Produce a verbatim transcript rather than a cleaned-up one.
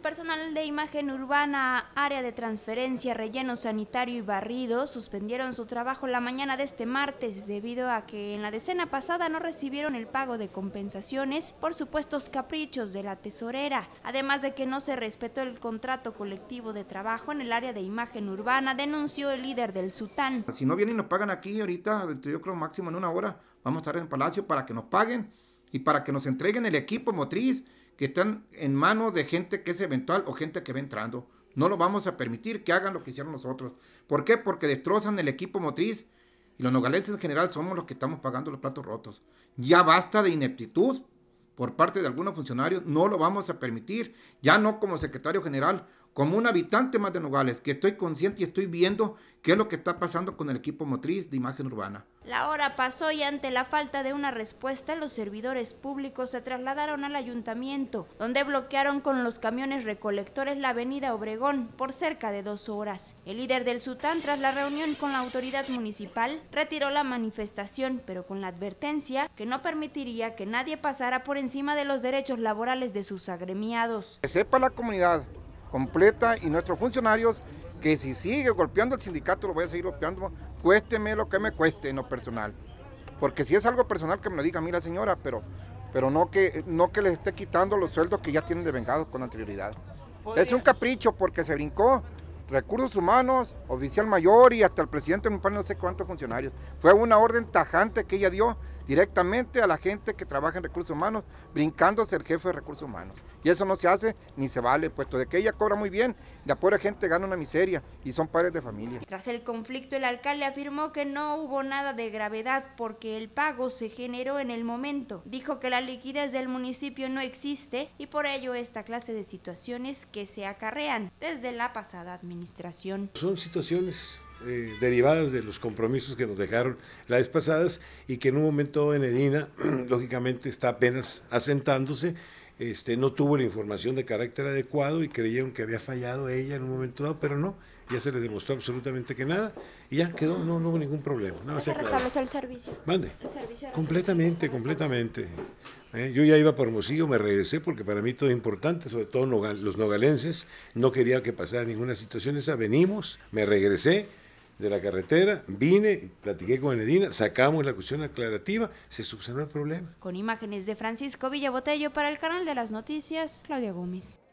personal de imagen urbana, área de transferencia, relleno sanitario y barrido suspendieron su trabajo la mañana de este martes debido a que en la decena pasada no recibieron el pago de compensaciones por supuestos caprichos de la tesorera, además de que no se respetó el contrato colectivo de trabajo en el área de imagen urbana, denunció el líder del SUTAN. Si no vienen y nos pagan aquí ahorita, yo creo máximo en una hora, vamos a estar en el Palacio para que nos paguen y para que nos entreguen el equipo motriz que están en manos de gente que es eventual o gente que va entrando. No lo vamos a permitir que hagan lo que hicieron nosotros. ¿Por qué? Porque destrozan el equipo motriz y los nogalenses en general somos los que estamos pagando los platos rotos. Ya basta de ineptitud por parte de algunos funcionarios, no lo vamos a permitir, ya no como secretario general, como un habitante más de Nogales, que estoy consciente y estoy viendo qué es lo que está pasando con el equipo motriz de imagen urbana. La hora pasó y ante la falta de una respuesta, los servidores públicos se trasladaron al ayuntamiento, donde bloquearon con los camiones recolectores la avenida Obregón por cerca de dos horas. El líder del SUTAN, tras la reunión con la autoridad municipal, retiró la manifestación, pero con la advertencia que no permitiría que nadie pasara por encima de los derechos laborales de sus agremiados. Que sepa la comunidad completa y nuestros funcionarios que si sigue golpeando al sindicato lo voy a seguir golpeando, cuésteme lo que me cueste en lo personal, porque si es algo personal que me lo diga a mí la señora, pero, pero no, que, no que les esté quitando los sueldos que ya tienen devengados con anterioridad. Es un capricho porque se brincó recursos humanos, oficial mayor y hasta el presidente municipal, no sé cuántos funcionarios. Fue una orden tajante que ella dio directamente a la gente que trabaja en recursos humanos, brincándose el jefe de recursos humanos. Y eso no se hace ni se vale, puesto de que ella cobra muy bien, la pobre gente gana una miseria y son padres de familia. Tras el conflicto, el alcalde afirmó que no hubo nada de gravedad porque el pago se generó en el momento. Dijo que la liquidez del municipio no existe y por ello esta clase de situaciones que se acarrean desde la pasada administración. Son situaciones eh, derivadas de los compromisos que nos dejaron las vez pasadas y que en un momento en Edina, lógicamente está apenas asentándose, este, no tuvo la información de carácter adecuado y creyeron que había fallado ella en un momento dado, pero no, ya se les demostró absolutamente que nada y ya quedó, no, no hubo ningún problema. Nada, ¿Se restableció el servicio? Mande. ¿El servicio completamente, completamente. Eh, yo ya iba por Hermosillo, me regresé porque para mí todo es importante, sobre todo nogal, los nogalenses, no quería que pasara ninguna situación esa, venimos, me regresé de la carretera, vine, platiqué con Edina, sacamos la cuestión aclarativa, se subsanó el problema. Con imágenes de Francisco Villabotello para el canal de las noticias, Claudia Gómez.